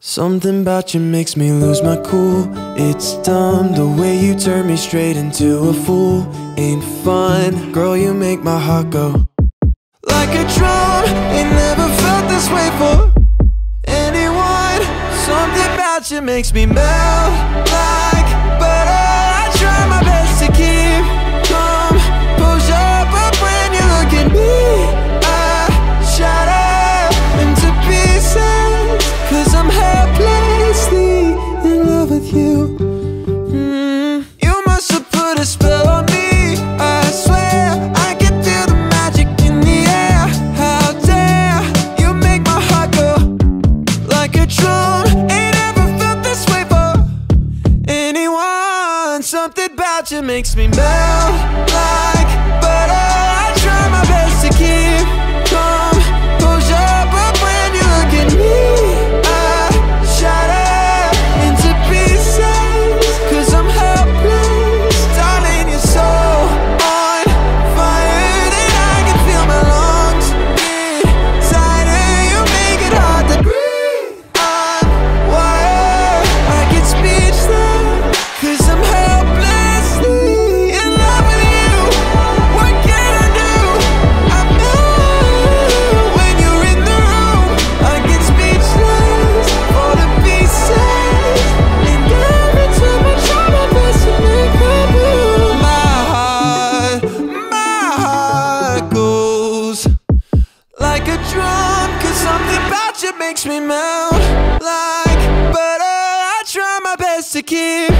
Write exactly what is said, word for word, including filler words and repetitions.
Something about you makes me lose my cool. It's dumb, the way you turn me straight into a fool. Ain't fun, girl, you make my heart go like a drum. Ain't never felt this way for anyone. Something about you makes me melt like butter. I try my best to keep calm, push up, but when you look at me, I shatter into pieces, cause I'm helplessly in love with you. mm. You must have put a spell on me, I swear. I can feel the magic in the air. How dare you make my heart go like a drum. Ain't ever felt this way for anyone. Something about you makes me melt like butter. I try my best to keep calm, push up, but when you look at me, I shatter into pieces, cause I'm helpless. Darling, you're so on fire that I can feel my lungs get tighter. You make it hard to breathe. I'm wired, I get speechless, cause I'm helplessly in love with you. What can I do? I'm mad when you're in the room. I get speechless for the pieces, and every time I try my best to make up blue, my heart, my heart goes like a drum, cause something about you makes me melt like butter. I try my best to keep